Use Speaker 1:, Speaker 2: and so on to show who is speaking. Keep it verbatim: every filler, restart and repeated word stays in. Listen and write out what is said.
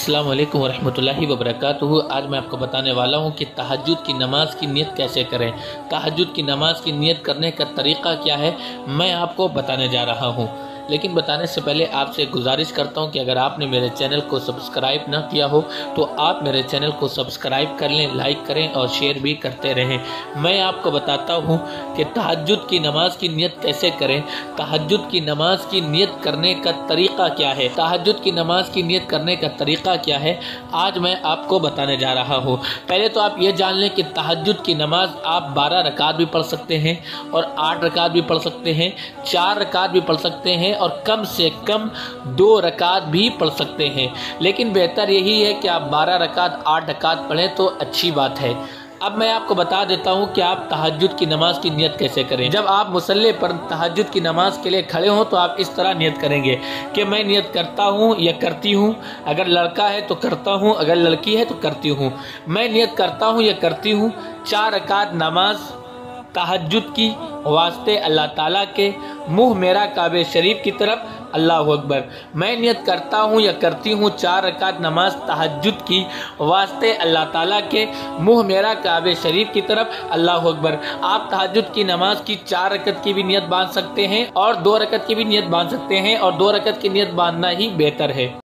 Speaker 1: अस्सलाम वालेकुम वरहमतुल्लाहि वबरकातुहू। आज मैं आपको बताने वाला हूँ कि तहज्जुद की नमाज़ की नियत कैसे करें। तहज्जुद की नमाज़ की नियत करने का तरीक़ा क्या है, मैं आपको बताने जा रहा हूँ। लेकिन बताने से पहले आपसे गुजारिश करता हूँ कि अगर आपने मेरे चैनल को सब्सक्राइब ना किया हो तो आप मेरे चैनल को सब्सक्राइब कर लें, लाइक करें और शेयर भी करते रहें। मैं आपको बताता हूँ कि तहज्जुद की नमाज़ की नियत कैसे करें। तहज्जुद की नमाज़ की नियत करने का तरीक़ा क्या है तहज्जुद की नमाज़ की नियत करने का तरीक़ा क्या है आज मैं आपको बताने जा रहा हूँ। पहले तो आप ये जान लें कि तहज्जुद की नमाज़ आप बारह रकात भी पढ़ सकते हैं और आठ रकात भी पढ़ सकते हैं, चार रकात भी पढ़ सकते हैं और कम से कम दो रकात भी पढ़ सकते हैं। लेकिन बेहतर यही है कि आप बारह रकात आठ रकात पढ़ें तो अच्छी बात है। अब मैं आपको बता देता हूं कि आप तहज्जुद की नमाज़ की नियत कैसे करें। जब आप मुसल्ले पर तहज्जुद की नमाज़ के लिए खड़े हों तो आप इस तरह नियत करेंगे कि मैं नियत करता हूं या करती हूं, अगर लड़का है तो करता हूं, अगर लड़की है तो करती हूं। मैं नियत करता हूं या करती हूं चार रकात नमाज तहज्जुद की वास्ते अल्लाह ताला के, मुँह मेरा काबे शरीफ की तरफ, अल्लाह अकबर। मैं नियत करता हूँ या करती हूँ चार रकात नमाज तहज्जुद की वास्ते अल्लाह ताला के, मुँह मेरा काबे शरीफ की तरफ, अल्लाह अकबर। आप तहज्जुद की नमाज की चार रकत की भी नियत बांध सकते हैं और दो रकत की भी नियत बांध सकते हैं और दो रकत की नियत बांधना ही बेहतर है।